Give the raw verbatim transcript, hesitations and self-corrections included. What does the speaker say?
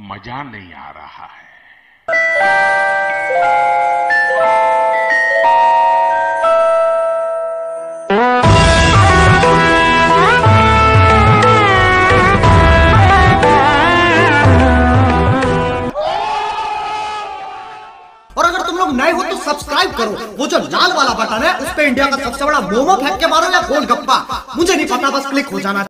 मजा नहीं आ रहा है। और अगर तुम लोग नए हो तो सब्सक्राइब करो, वो जो लाल वाला बटन है उस पे इंडिया का सबसे बड़ा मोमो फेंक के मारो या गोलगप्पा, मुझे नहीं पता, बस क्लिक हो जाना।